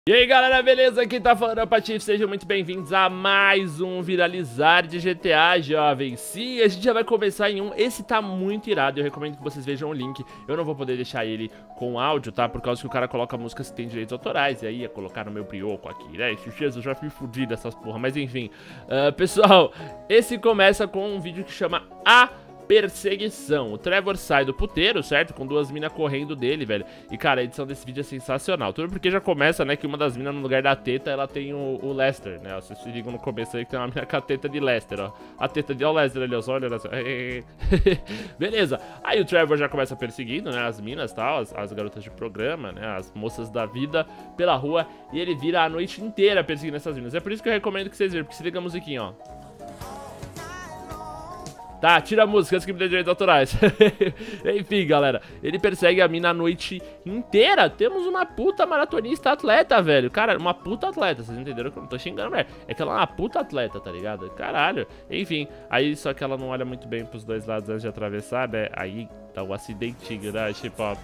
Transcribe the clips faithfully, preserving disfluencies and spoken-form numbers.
E aí galera, beleza? Aqui tá falando é o Patife, sejam muito bem-vindos a mais um Viralizar de G T A, jovens. Sim, a gente já vai começar em um, esse tá muito irado, eu recomendo que vocês vejam o link. Eu não vou poder deixar ele com áudio, tá? Por causa que o cara coloca músicas que tem direitos autorais, e aí ia colocar no meu brioco aqui, né? Esse Jesus, eu já fui fudido dessas porra, mas enfim. uh, Pessoal, esse começa com um vídeo que chama A Perseguição. O Trevor sai do puteiro, certo? Com duas minas correndo dele, velho. E, cara, a edição desse vídeo é sensacional. Tudo porque já começa, né, que uma das minas no lugar da teta, ela tem o, o Lester, né? Vocês se ligam no começo aí que tem uma mina com a teta de Lester, ó. A teta de ó, o Lester ali, ó. Só olha só. Beleza. Aí o Trevor já começa perseguindo, né, as minas e tal, as, as garotas de programa, né, as moças da vida pela rua. E ele vira a noite inteira perseguindo essas minas. É por isso que eu recomendo que vocês vejam, porque se liga a musiquinha, ó. Tá, tira a música antes que me dê direitos autorais. Enfim, galera, ele persegue a mina a noite inteira. Temos uma puta maratonista atleta, velho. Cara, uma puta atleta, vocês entenderam que eu não tô xingando, velho. É que ela é uma puta atleta, tá ligado? Caralho. Enfim, aí só que ela não olha muito bem pros dois lados antes de atravessar, né? Aí tá o acidentinho, né? Tipo, ó.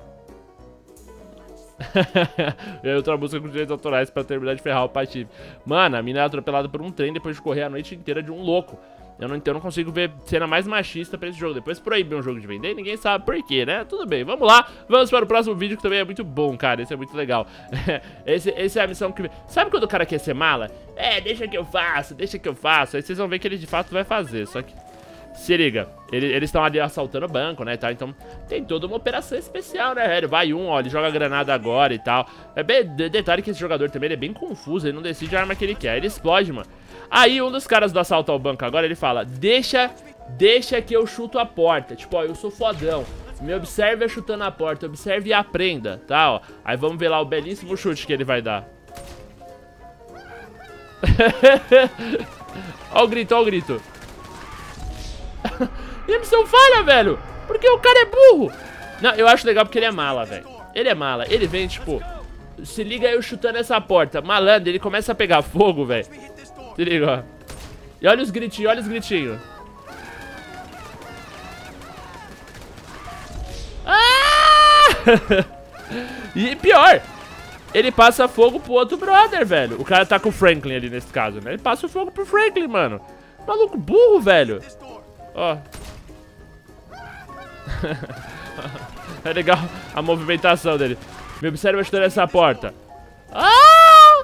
E aí outra música com direitos autorais pra terminar de ferrar o Patife. Mano, a mina é atropelada por um trem depois de correr a noite inteira de um louco. Eu não, eu não consigo ver cena mais machista pra esse jogo. Depois proibir um jogo de vender, ninguém sabe por quê, né? Tudo bem, vamos lá. Vamos para o próximo vídeo, que também é muito bom, cara. Esse é muito legal. Esse, esse é a missão que... Sabe quando o cara quer ser mala? É, deixa que eu faço, deixa que eu faço. Aí vocês vão ver que ele de fato vai fazer. Só que... Se liga, ele, eles estão ali assaltando o banco, né, tá? Então tem toda uma operação especial, né, velho? Vai um, ó, ele joga granada agora e tal. É bem... Detalhe que esse jogador também ele é bem confuso, ele não decide a arma que ele quer. Ele explode, mano. Aí um dos caras do assalto ao banco agora, ele fala: Deixa, deixa que eu chuto a porta. Tipo, ó, eu sou fodão. Me observe chutando a porta, observe e aprenda, tá, ó. Aí vamos ver lá o belíssimo chute que ele vai dar. Ó o grito, ó o grito. E a missão falha, velho. Porque o cara é burro. Não, eu acho legal porque ele é mala, velho. Ele é mala, ele vem, tipo, se liga eu chutando essa porta. Malandro, ele começa a pegar fogo, velho. Se liga, ó. E olha os gritinhos, olha os gritinhos. Ah! E pior, ele passa fogo pro outro brother, velho. O cara tá com o Franklin ali nesse caso, né? Ele passa o fogo pro Franklin, mano. Maluco burro, velho. Ó. É legal a movimentação dele. Me observa chutando essa porta. Ah!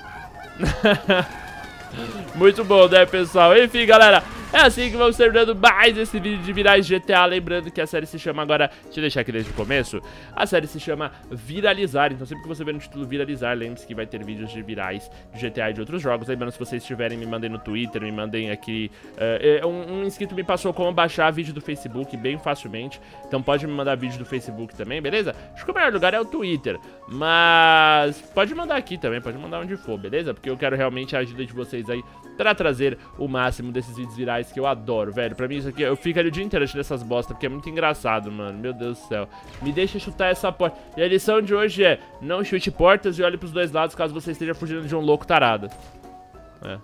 Muito bom, né, pessoal? Enfim, galera, é assim que vamos terminando mais esse vídeo de Virais G T A. Lembrando que a série se chama agora, deixa eu deixar aqui desde o começo, a série se chama Viralizar. Então sempre que você ver no título Viralizar, lembre-se que vai ter vídeos de virais de G T A e de outros jogos. Lembrando, se vocês tiverem, me mandem no Twitter, me mandem aqui. uh, um, um inscrito me passou como baixar vídeo do Facebook bem facilmente. Então pode me mandar vídeo do Facebook também, beleza? Acho que o melhor lugar é o Twitter, mas pode mandar aqui também, pode mandar onde for, beleza? Porque eu quero realmente a ajuda de vocês aí pra trazer o máximo desses vídeos virais que eu adoro, velho. Pra mim isso aqui, eu fico ali o dia inteiro achando essas bosta, porque é muito engraçado, mano. Meu Deus do céu. Me deixa chutar essa porta. E a lição de hoje é: não chute portas e olhe pros dois lados caso você esteja fugindo de um louco tarado. É.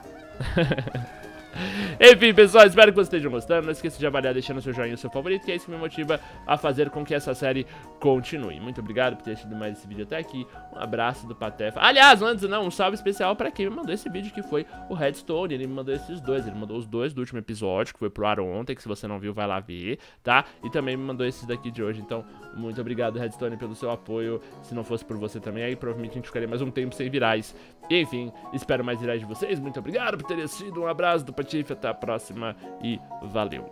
Enfim, pessoal, espero que vocês estejam gostando. Não esqueça de avaliar deixando seu joinha e o seu favorito, que é isso que me motiva a fazer com que essa série continue. Muito obrigado por ter assistido mais esse vídeo até aqui. Um abraço do Patefa. Aliás, antes não, um salve especial pra quem me mandou esse vídeo, que foi o Redstone. Ele me mandou esses dois, ele mandou os dois do último episódio, que foi pro ar ontem, que se você não viu, vai lá ver, tá? E também me mandou esses daqui de hoje. Então, muito obrigado, Redstone, pelo seu apoio. Se não fosse por você também, aí provavelmente a gente ficaria mais um tempo sem virais. Enfim, espero mais virais de vocês. Muito obrigado por terem assistido. Um abraço do Patife, até a próxima e valeu!